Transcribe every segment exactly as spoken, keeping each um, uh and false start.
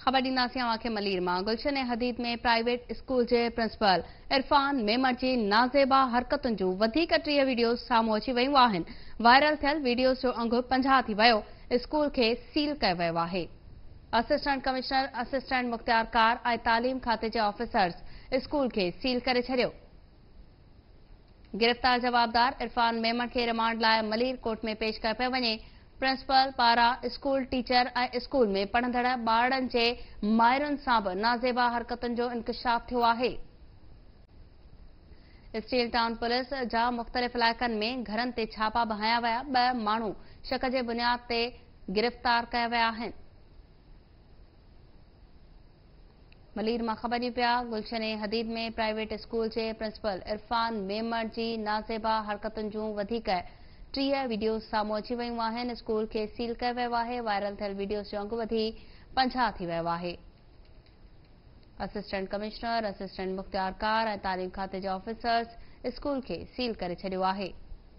ख़बर ॾींदासीं अव्हांखे मलीर मां। गुलशन हदीद में प्राइवेट स्कूल जे प्रिंसिपल इरफान मेमण जी नाज़ेबा हरकतुनि जूं वधीक टीह वीडियोज़ साम्हूं अची वयूं आहिनि। वायरल थियल वीडियोज़ जो अंगु पंजाह थी वियो। स्कूल खे सील कयो वियो आहे। असिस्टेंट कमिश्नर असिस्टेंट मुख़्तियारकार ऐं तालीम खाते जे ऑफिसर्स स्कूल खे सील करे छॾियो। गिरफ़्तार जवाबदार इरफान मेमण खे रिमांड लाइ मलीर कोर्ट में पेश कयो पियो वञे। प्रिंसिपल पारां स्कूल टीचर ऐं स्कूल में पढ़ंदड़ ॿारनि जे माहिरुनि सां बि नाज़ेबा हरकतुनि जो इंकशाफ थियो आहे। स्टील टाउन पुलिस जा मुख़्तलिफ़ इलाइक़नि में घरनि ते छापा बि हया विया। ॿ माण्हू शक जे बुनियाद ते गिरफ़्तार कया विया आहिनि। मलीर मां ख़बर ॾी पिया। गुलशन हदीद में प्राइवेट स्कूल जे प्रिंसिपल इरफान मेमण जी नाज़ेबा हरकतुनि जूं वधीक टीह वीडियोज़ साम्हूं अची वयूं आहिनि। स्कूल खे सील कयो वियो आहे। वायरल थियल वीडियोज़ जो अंगु वधी पंजाह थी वियो आहे। असिस्टेंट कमिश्नर असिस्टेंट मुख़्तियारकार ऐं तालीम खाते जे ऑफिसर्स स्कूल खे सील करे छॾियो आहे।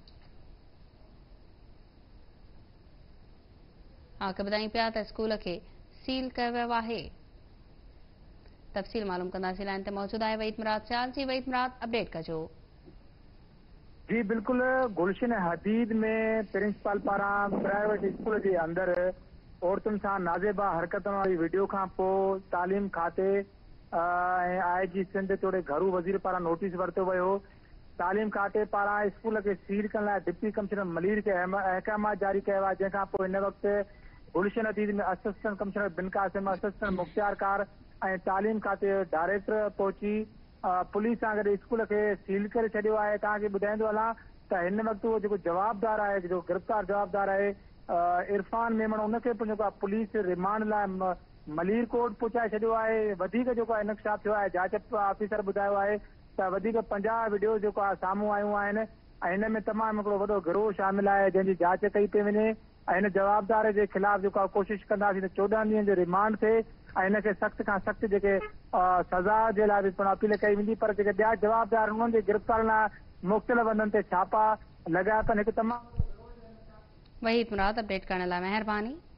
आके ॿुधायूं पिया त स्कूल खे सील कयो वियो आहे। तफ़सील मालूम कंदासीं। लाइन ते मौजूद आहे वहीद मुराद सियाल जी। वहीद मुराद, अपडेट कजो। जी बिल्कुल, गुलशन हदीद में प्रिंसिपल पारां प्राइवेट स्कूल के अंदर औरतुनि सां नाज़ेबा हरकतुनि वारी वीडियो खां पोइ तालीम खाते ऐं आई जी सिंध तोड़े घरू वज़ीर पारां नोटिस वरितो वियो। तालीम खाते पारां स्कूल के सील करण लाइ डिप्टी कमिश्नर मलीर खे अहकामात जारी कयो आहे। जंहिंखां पोइ हिन वक़्तु गुलशन हदीद में assistant commissioner Bin Qasim, assistant मुख़्तियारकार ऐं तालीम खाते डायरेक्टर पहुची पुलिस सां गॾु स्कूल खे सील करे छॾियो आहे। तव्हांखे ॿुधाईंदो हलां त हिन वक़्तु उहो जेको जवाबदार आहे, जेको गिरफ़्तार जवाबदार आहे इरफान मेमण, उनखे जेको आहे पुलिस रिमांड लाइ मलीर कोर्ट पहुचाए छॾियो आहे। वधीक जेको आहे इंकशाफ थियो आहे। जांच ऑफिसर ॿुधायो आहे त वधीक पंजाह वीडियो जेको आहे साम्हूं आयूं आहिनि ऐं हिन में तमामु हिकिड़ो वॾो गिरोह शामिल आहे जंहिंजी जांच कई पई वञे ऐं हिन जवाबदार जे ख़िलाफ़ जेको आहे कोशिशि कंदासीं त चोॾहं ॾींहंनि जो रिमांड थिए ऐं हिनखे सख़्त खां सख़्त जेके सज़ा जे लाइ बि पिणु अपील कई वेंदी। पर जेके ॿिया जवाबदार उन्हनि जे गिरफ़्तार लाइ मुख़्तलिफ़ हंधनि ते छापा लॻाया अथनि। हिकु तमामु वहीद मुराद, अपडेट करण लाइ महिरबानी।